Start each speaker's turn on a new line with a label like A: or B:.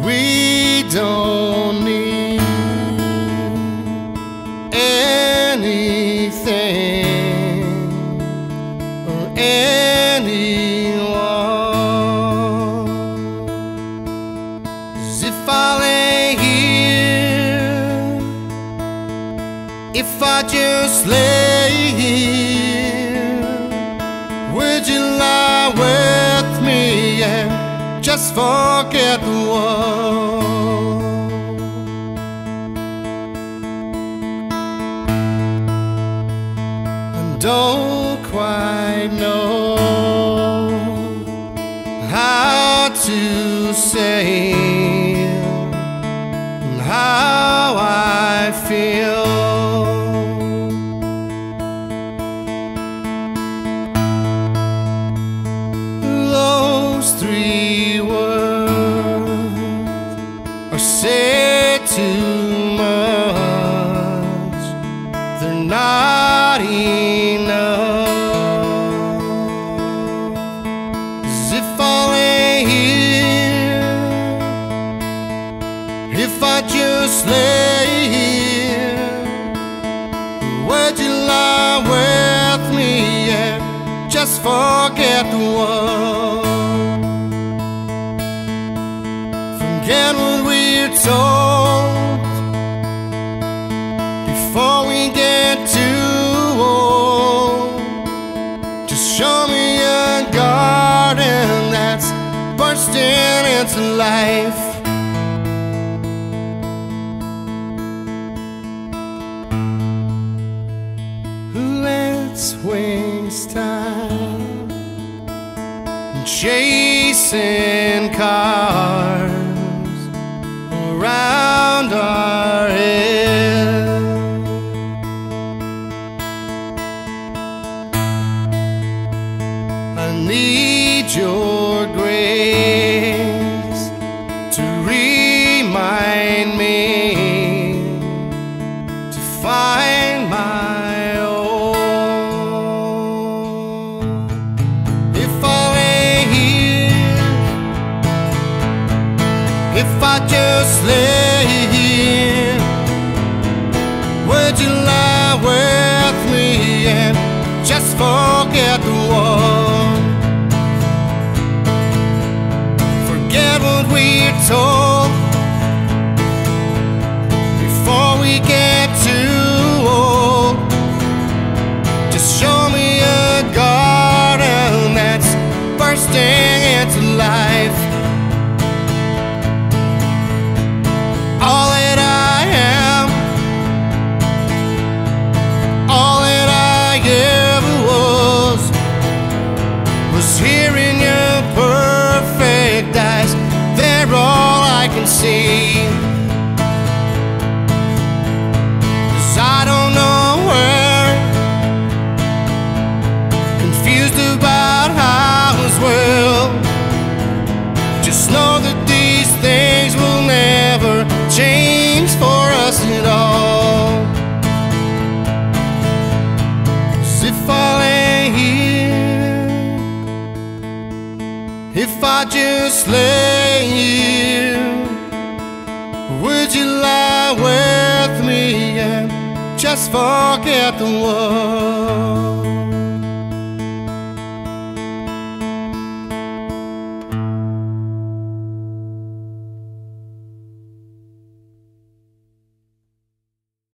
A: We don't need anything or anyone. 'Cause if I lay here, if I just lay here, would you lie with me and just forget the world? And don't quite know how to say how I feel. Those three words are said too much, they're not enough. 'Cause if I lay here, if I just lay here, would you lie with me and just forget the world? Forget what we're told before we get too old. Just show me a garden that's bursting into life. Let's waste time chasing cars around our head. I need your grace to remind me to find my own. If I lay here, if I just lay here, would you lie with me and just forget the world? Forget what we're told before we get too old. Just show me a garden that's bursting into life. All that I am, all that I ever was here in your perfect eyes. They're all I can see. 'Cause I don't know where, confused about how as well. Just know that these things will never change for us at all. 'Cause if I lay here, if I just lay here, would you lie with me and just forget the world?